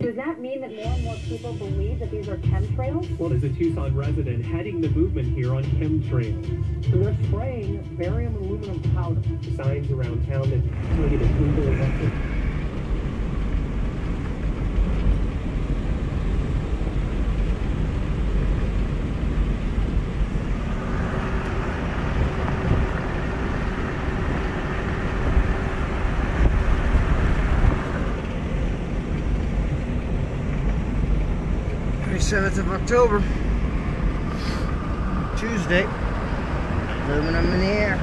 Does that mean that more and more people believe that these are chemtrails? Well, there's a Tucson resident heading the movement here on chemtrails. So they're spraying barium and aluminum powder. Signs around town that tell you to Google it. Of October, Tuesday. Aluminum in the air.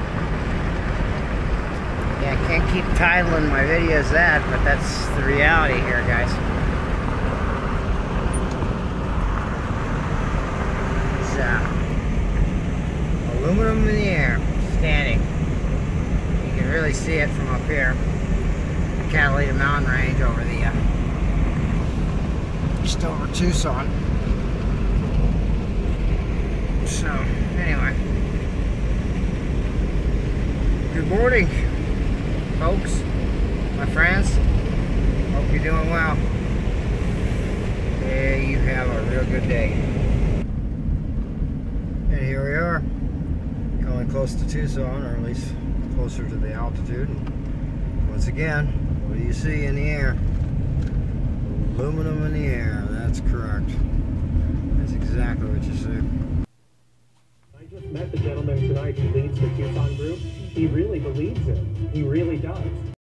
Yeah, I can't keep titling my videos that, but that's the reality here, guys. It's aluminum in the air, standing. You can really see it from up here. The Catalina Mountain range over the just over Tucson. So, anyway, good morning, folks, my friends. Hope you're doing well. Yeah, you have a real good day. And here we are, coming close to Tucson, or at least closer to the altitude. And once again, what do you see in the air? Aluminum in the air, that's correct. That's exactly what you see. I just met the gentleman tonight who leads the Tucson group. He really believes it. He really does.